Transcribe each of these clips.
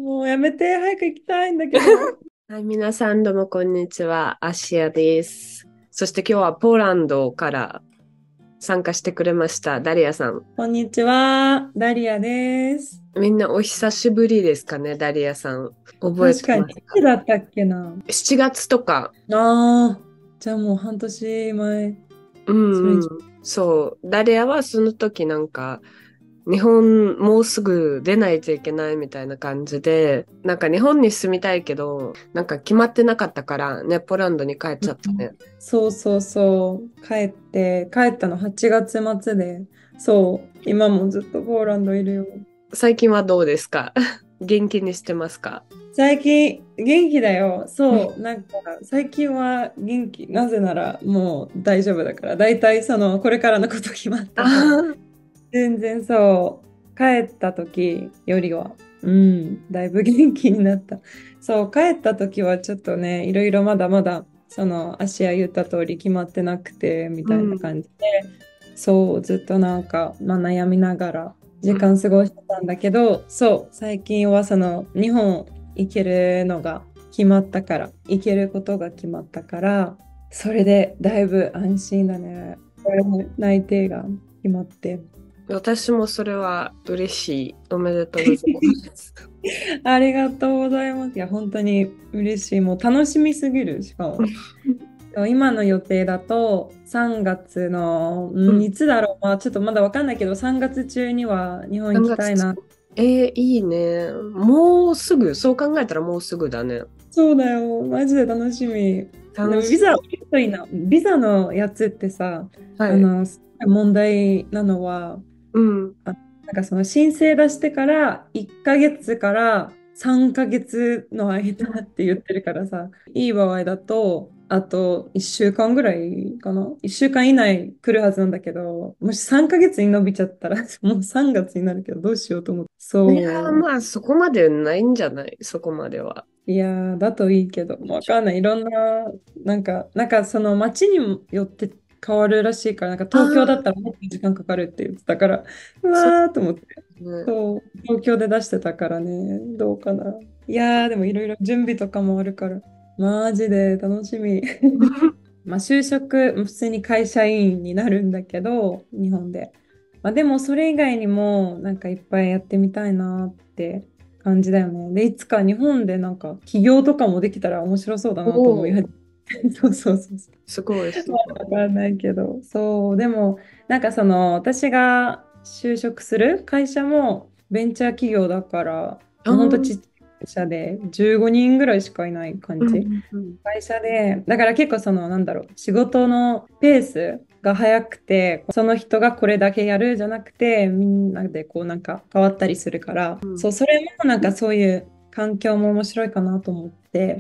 もうやめて、早く行きたいんだけど。 はい、皆さんどうもこんにちは。アシアです。そして今日はポーランドから参加してくれましたダリアさん。 こんにちは、ダリアです。 みんなお久しぶりですかね、ダリアさん。覚えて確かに、いますか？ つだったっけな。 7 月とか。 ああ、じゃあもう半年前。 うそれ、 んうん。そう。ダリアはその時なんか日本もうすぐ出ないといけないみたいな感じで、なんか日本に住みたいけど、なんか決まってなかったからね、ポーランドに帰っちゃったね。 そうそうそう、帰ったの8月末で、そう、今もずっとポーランドいるよ。 最近はどうですか？元気にしてますか？ 最近、元気だよ。そう、なんか、最近は元気。なぜなら、もう大丈夫だから。だいたいこれからのこと決まっあたから。 ー全然そう、帰った時よりは、だいぶ元気になった。そう、帰った時はちょっとね、いろいろまだまだ、足谷言った通り決まってなくて、みうたいなん。 感じで、そう、ずっとなんか、悩みながら時うん。 間過ごしてたんだけど、そう、最近は日本行けるのが決まったから、行けることが決まったから、それでだいぶ安心だね。これも内定が決まって。 私もそれは嬉しい。おめでとうございます。 ありがとうございます。いや、本当に嬉しい。もう楽しみすぎる。しかも。今の予定だと3月の、 うん。 いつだろう。まあ、ちょっとまだわかんないけど、3月中には日本行 3 きたいな。 月。いいね。もうすぐ、そう考えたらもうすぐだね。 そうだよ。マジで楽しみ。でもビザ、 楽しみ。 いいな。ビザのやつってさ、 はい。 すごい問題なのは、 うん。 なんかその申請出してから1ヶ月から3ヶ月の間って言ってるからさ、いい場合だと、あと1週間ぐらいかな？ 1 週間以内来るはずなんだけど、もし3ヶ月に伸びちゃったら、もう3月になるけど、どうしようと思って。 いやー、 そまあそこまでないんじゃない？そこまでは。 う。いやー、だといいけど、もうわかんない。いろんな、なんかその街によって変わるらしいから、なんかあ東京だっあ、 たらもっと時間かかるって言ってたから、うそうわーと思って。 ね。 そう、東京で出してたからね、どうかな。いやー、でもいろいろ準備とかもあるから、マジで楽しみ。まあ、就職、普通に会社員になるんだけど、日本で。まあ、でもそれ以外にも、なんかいっぱいやってみたいなって感じだよね。で、いつか日本でなんか起業とかもできたら面白そうだおなと思い始お、 めて。そうそうそうそう。 すごい、すわごい。 かんないけど、そう、でも、なんか私が就職する会社もベンチャー企業だから、 あーもうほんとちっちゃい会社で15人ぐらいしかいない感うんじ。 うんうん。 会社で、だから結構なんだろう、仕事のペースが早くて、その人がこれだけやるじゃなくて、みんなでこうなんか変わったりするから、 うん。 そう、それもなんかそういう環境も面白いかなと思って、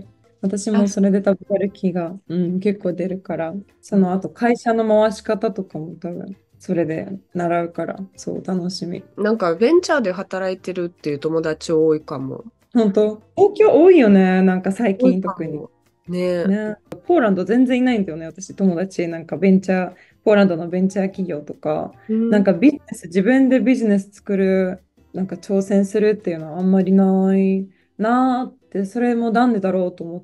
私あ、 もそれで多分やる気が、結構出るから、そうん。 の後会社の回し方とかも多分それで習うから、そう楽しみ。 なんかベンチャーで働いてるっていう友達多いかも。 本当、東京多いよね、なんか最多い近特に。 かも。ね。 ね、ポーランド全然いないんだよね、私、友達。なんかポーランドのベンチャー企業とか、 うん。 なんか自分でビジネス作る、なんか挑戦するっていうのはあんまりないなーって、それもなんでだろうと思って、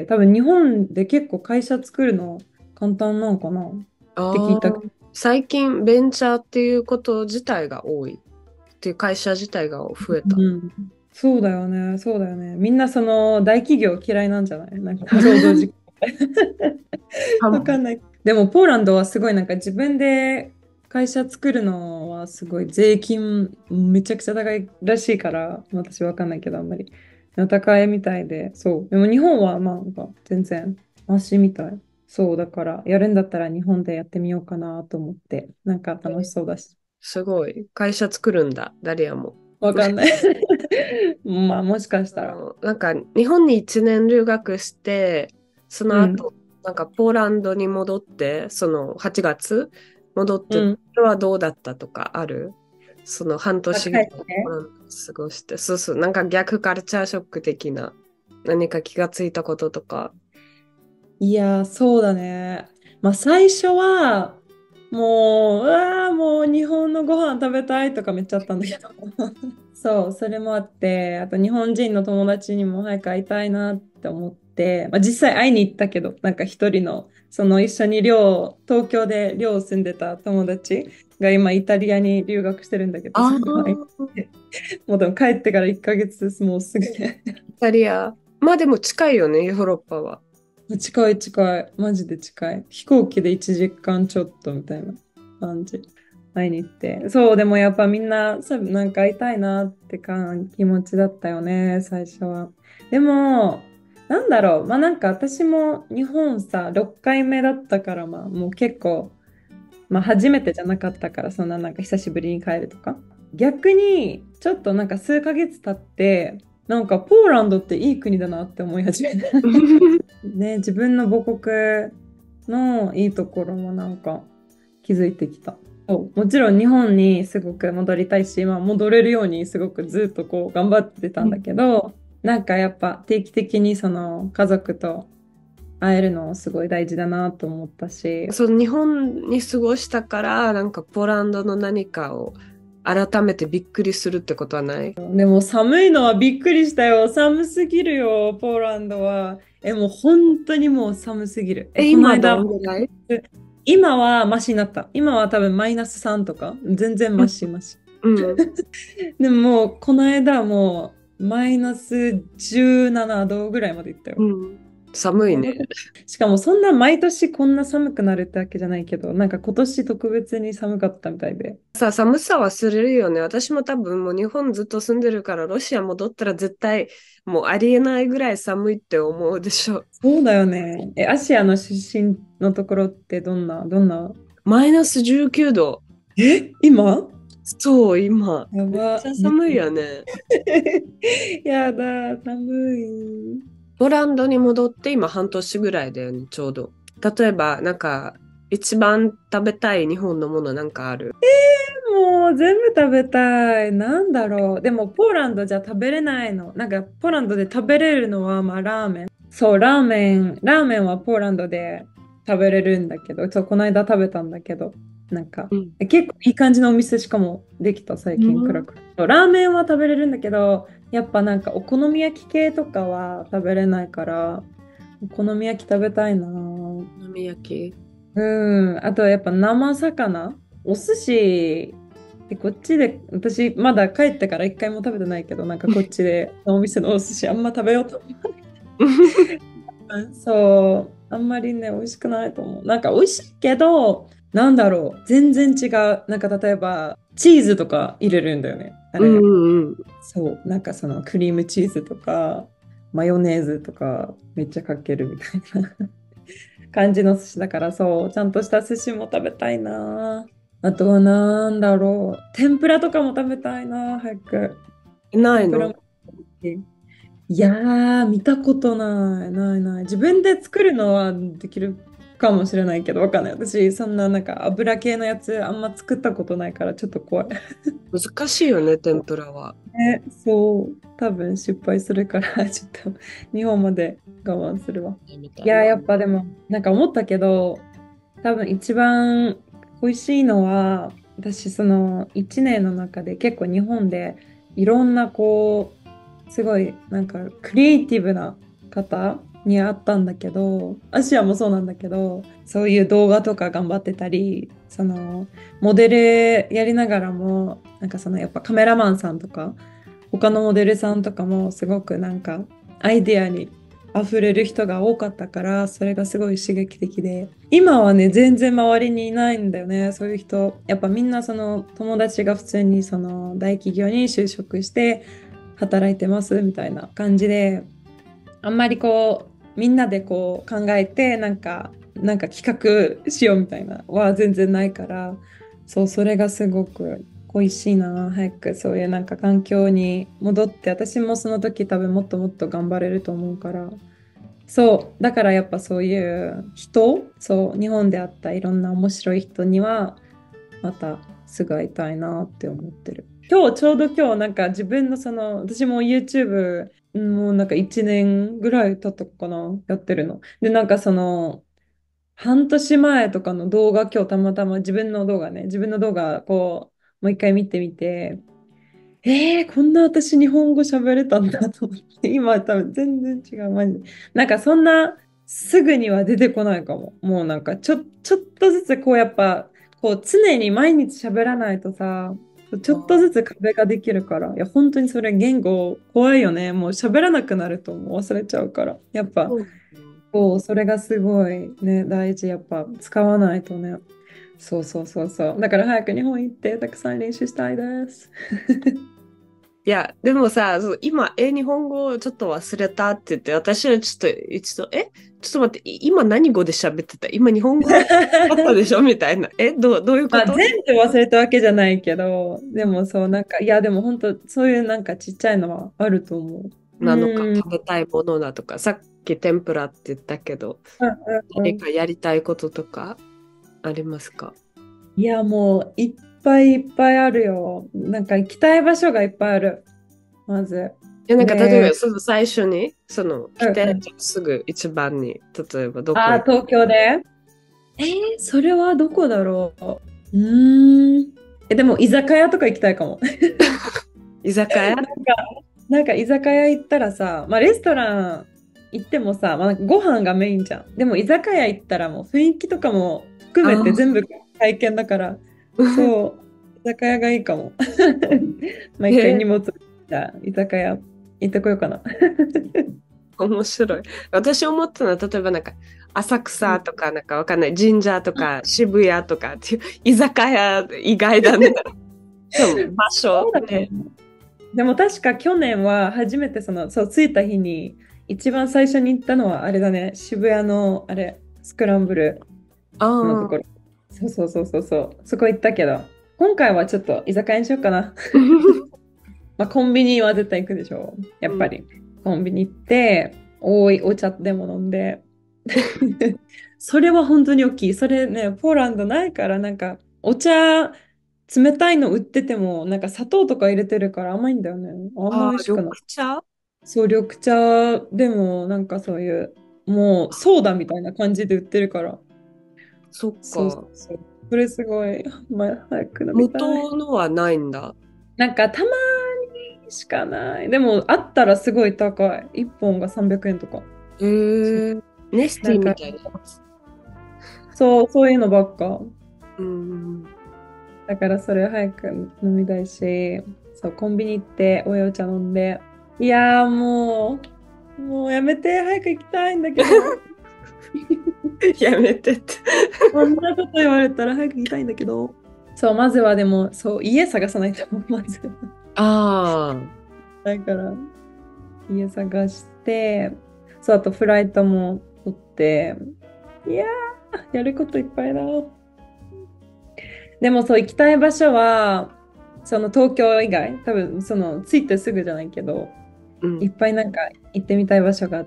多分日本で結構会社作るの簡単なのかなって聞いた。 ああ、最近ベンチャーっていうこと自体が多い。っていう会社自体が増えた。 うん、そうだよね、そうだよね。みんなその大企業嫌いなんじゃない？なんか労働時かも。 わかんない。でも、ポーランドはすごいなんか自分で会社作るのはすごい税金めちゃくちゃ高いらしいから、私わかんないけどあんまり。高いみたいで、そう。でも日本はまあなんか全然マシみたい。そう、だからやるんだったら日本でやってみようかなと思って、なんか楽しそうだし。 すごい。会社作るんだ、ダリアも。 わかんない。まあもしかしたら。 なんか日本に1年留学して、そうん。 の後、なんかポーランドに戻って、その8月戻って、そうん。 れはどうだったとかある？その半あ、 年ぐらい帰って。 ポーランドで過ごして、そうそう、なんか逆カルチャーショック的な何か気がついたこととか。 いやー、そうだね。まあ最初は、 もう日本のご飯食べたいとかめっちゃあったんだけど。そう、それもあって、あと日本人の友達にも早く会いたいなって思って、まあ、実際会いに行ったけど、なんか一人の、その一緒に東京で寮住んでた友達が今イタリアに留学してるんだけど、 あそれは会いにあ、 行って、もうでも帰ってから1ヶ月もうすぐね。 イタリア。まあでも近いよね、ヨーロッパは。 近い近い、マジで近い。飛行機で1時間ちょっとみたいな感じ。会いに行って。そう、でもやっぱみんな、なんか会いたいなって気持ちだったよね、最初は。でも、なんだろう、まあなんか私も日本さ、6回目だったから、まあもう結構、まあ初めてじゃなかったから、そんななんか久しぶりに帰るとか。逆に、ちょっとなんか数ヶ月経って、なんかポーランドっていい国だなって思い始めた。ね、自分の母国のいいところもなんか気づいてきた。そうもちろん日本にすごく戻りたいし、まあ、戻れるようにすごくずっとこう頑張ってたんだけど、なんかやっぱ定期的にその家族と会えるのすごい大事だなと思ったし、 そう、日本に過ごしたから、なんかポーランドの何かを改めてびっくりするってことはない？ でも寒いのはびっくりしたよ。寒すぎるよ、ポーランドは。もう本当にもう寒すぎる。この今ど間、 んぐらい？ 今はマシになった。今は多分マイナス3とか、全然マシマシ。 うん。 でももう、この間もうマイナス17度ぐらいまでいったよ。 うん。寒いね。 やばくしかもそんな毎年こんな寒くなるってわけじゃないけど、なんか今年特別に寒かったみたいで。 さ、寒さはするよね。私も多分もう日本ずっと住んでるから、ロシア戻ったら絶対もうありえないぐらい寒いって思うでしょ。 そうだよね。アシアの出身のところってどんなマイナス19度。 今そう、今。めっやば。 ちゃ寒いよね。 やだ、寒い。 ポーランドに戻って今半年ぐらいだよね、ちょうど。例えば、なんか、一番食べたい日本のものなんかある？ もう全部食べたい。なんだろう。でも、ポーランドじゃ食べれないの。なんか、ポーランドで食べれるのは、まあ、ラーメン。そう、ラーメンはポーランドで食べれるんだけど、この間食べたんだけど、なんか、 うん。 結構いい感じのお店しかもできた、最近、クラクラ。そうラーメンは食べれるんだけど、やっぱなんか、お好み焼き系とかは食べれないから、お好み焼き食べたいな。 お好み焼き。 うん、あとやっぱ生魚、お寿司でこっちで私まだ帰ってから一回も食べてないけどなんかこっちでお店のお寿司あんま食べようと思う。そう、あんまりね美味しくないと思う。なんか美味しいけどなんだろう全然違う。なんか例えばチーズとか入れるんだよね。あうれ、 んうん。 そうなんかそのクリームチーズとかマヨネーズとかめっちゃかけるみたいな。感じの寿司だからそう、ちゃんとした寿司も食べたいな。あとはなんだろう。天ぷらとかも食べたいな、早く。 ないの？ 天ぷらも。いやー、見たことない。ないない。自分で作るのはできるかもしれないけど、わかんない。私、そんななんか油系のやつあんま作ったことないからちょっと怖い。 難しいよね、天ぷらは。 そう、多分失敗するからちょっと日本まで我慢するわ。いやー、 みたいな。 やっぱでも、なんか思ったけど、多分一番美味しいのは、私その1年の中で結構日本でいろんなこう、すごいなんかクリエイティブな方に会ったんだけど、アシアもそうなんだけど、そういう動画とか頑張ってたり、そのモデルやりながらも、なんかそのやっぱカメラマンさんとか、他のモデルさんとかもすごくなんかアイデアに溢れる人が多かったからそれがすごい刺激的で今はね全然周りにいないんだよねそういう人やっぱみんなその友達が普通にその大企業に就職して働いてますみたいな感じであんまりこうみんなでこう考えてなんか企画しようみたいなは全然ないからそうそれがすごく恋しいな早くそういうなんか環境に戻って私もその時多分もっともっと頑張れると思うからそうだからやっぱそういう人そう日本であったいろんな面白い人にはまたすぐ会いたいなって思ってる。ちょうど今日なんか自分のその私も YouTube もうなんか1年ぐらい経ったかなやってるの。でなんかその半年前とかの動画、今日たまたま自分の動画、こう、もう一回見てみて、こんな私日本語喋れたんだと思って、今多分全然違う、マジで。なんかそんなすぐには出てこないかも。もうなんかちょっとずつこうやっぱ、こう常に毎日喋らないとさ、ちょっとずつ壁ができるから、いや本当にそれ言語怖いよね。もう喋らなくなるともう忘れちゃうから。やっぱ、 そうこう、それがすごいね、大事。やっぱ使わないとね。そうそうそうそう。だから早く日本行ってたくさん練習したいです。 いや、でもさ、そう今、日本語ちょっと忘れたって言って、私はちょっと一度、ちょっと待って、今何語で喋ってた今日本語だったでしょみたいな。どういうこまあ、 と全部忘れたわけじゃないけど、でもそう、なんか、いや、でも本当、そういうなんかちっちゃいのはあると思う。 なのか、 うん。うん食べたいものだとか、さっき天ぷらって言ったけど、何かやりたいこととかありますか？ いや、もう、いっぱいいっぱいあるよ。なんか、行きたい場所がいっぱいある。まず。 なんか例えば、 で、 その最初に、来て、 うんうん。 すぐ一番に、例えばどこああ、 へ。 東京でそれはどこだろう。でも、居酒屋とか行きたいかも。 居酒屋。 なんか居酒屋行ったらさ、まあ、レストラン行ってもさ、まあ、ご飯がメインじゃん。でも居酒屋行ったらもう雰囲気とかも含めてあ全部体験だから、 ーそう、居酒屋がいいかも。まあ一回え荷物じゃあ居酒屋行ってこようかな。 面白い。私思ったのは、例えばなんか、浅うん草とか、なんかわかんない、神社とか、渋谷とかっていう、居酒屋以外だね。そう、場所そうだね。 ね。 でも確か去年は初めてそう、着いた日に一番最初に行ったのはあれだね、渋谷のあれ、スクランブルのとああ。 ころ。そうそうそうそうそう。そこ行ったけど、今回はちょっと居酒屋にしようかな。まあ、コンビニは絶対行くでしょ。やっうんぱり。コンビニ行って、多いお茶でも飲んで。それは本当に大きい。それね、ポーランドないから、なんか、お茶、冷たいの売ってても、なんか砂糖とか入れてるから甘いんだよね。あんまああ、緑美味しくない。 茶。 そう、緑茶でも、なんかそういう、もうソーダみたいな感じで売ってるから。 そっそうそうか。 そう。それすごい、まあ、早く飲み無たい。 糖のはないんだ。 なんかたまにしかない。でもあったらすごい高い。1本が300円とか。 へそうえ。ネステなんか、 ィみたいなやつ。 そういうのばっか。 うん。 だからそれ早く飲みたいし、そう、コンビニ行ってお茶飲んで。いやーもうやめて、早く行きたいんだけど。 やめてって。 こんなこと言われたら早く行きたいんだけど。そう、まずはでも、そう、家探さないと、まず。 ああ。 だから、家探して、そう、あとフライトも取って、いややることいっぱいだ。でもそう、行きたい場所は、その東京以外、多分その着いてすぐじゃないけど、 うん。 いっぱいなんか行ってみたい場所があって、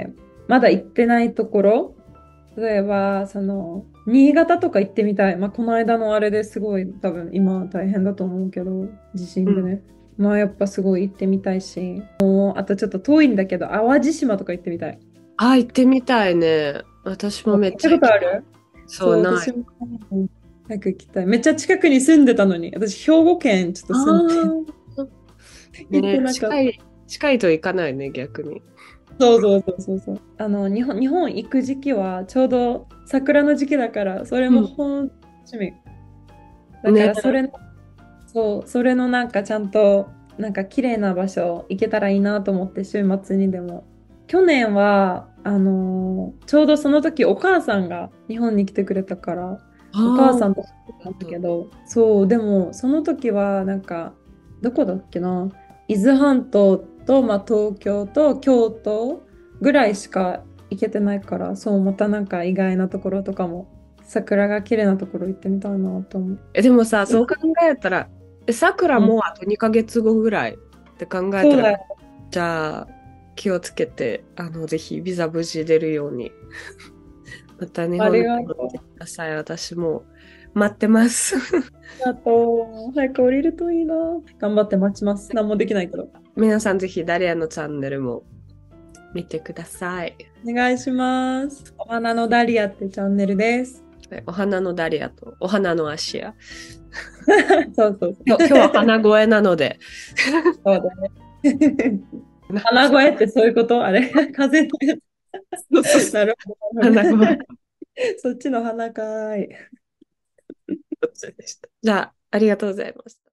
まだ行ってないところ、例えば、その、新潟とか行ってみたい。まあ、この間のあれですごい、多分今大変だと思うけど、地うん。 震でね。まあ、やっぱすごい行ってみたいし、もう、あとちょっと遠いんだけど、淡路島とか行ってみたい。 ああ、行ってみたいね。私もめっ行ったちゃ行きたい。 ことあるそう、 そう、 ない。 私も早く行きたい。めっちゃ近くに住んでたのに、私、兵庫県ちょっとあ住んであ。 行ってね、 なかった。 近いと行かないね、逆に。 そうそうそうそうそう。日本行く時期はちょうど桜の時期だから、それもうん。 本当に楽しみ。だかね。 らそれのなんかちゃんと、なんか綺麗な場所行けたらいいなと思って週末にでも。去年は、ちょうどその時お母さんが日本に来てくれたから、お母ああ、 さんと来てたんだけど、そう、でもその時はなんか、どこだっけな、伊豆半島と、まあ、東京と京都ぐらいしか行けてないから、そう、またなんか意外なところとかも、桜が綺麗なところ行ってみたいなと思う。 でもさ、そう考えたら、さくらもうあと2ヶ月後ぐらいって考えたら、 そうだよ。 じゃあ、気をつけて、ぜひビザ無事出るように、また日あり本にがとう。 戻ってください。私も待ってます。 あと、早く降りるといいな。頑張って待ちます。何もできないけど。 皆さんぜひダリアのチャンネルも見てください。 お願いします。お花のダリアってチャンネルです。 お花のダリアとお花の芦屋。 そうそう。 今日は花声なので。 そうだね。鼻声ってそういうことあれ風のやつ。なるほど。 花声。 そっちの鼻かーい。 じゃあ、ありがとうございます。